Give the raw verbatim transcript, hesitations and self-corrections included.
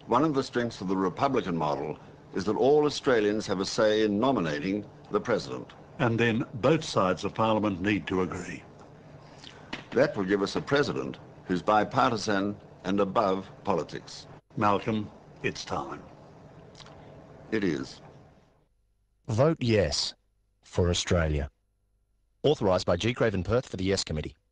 One of the strengths of the Republican model is that all Australians have a say in nominating the President. And then both sides of Parliament need to agree. That will give us a President who's bipartisan and above politics. Malcolm, it's time. It is. Vote yes for Australia. Authorised by G. Craven Perth for the Yes Committee.